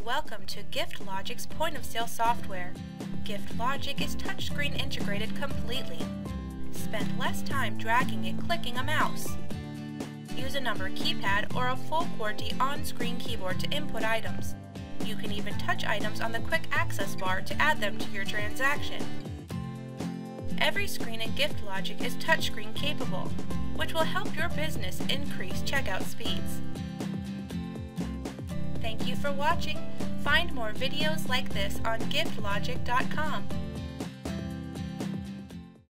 welcome to Giftlogic's point-of-sale software. Giftlogic is touchscreen integrated completely. Spend less time dragging and clicking a mouse. Use a number keypad or a full QWERTY on-screen keyboard to input items. You can even touch items on the quick access bar to add them to your transaction. Every screen in Giftlogic is touchscreen capable, which will help your business increase checkout speeds. Thank you for watching. Find more videos like this on giftlogic.com.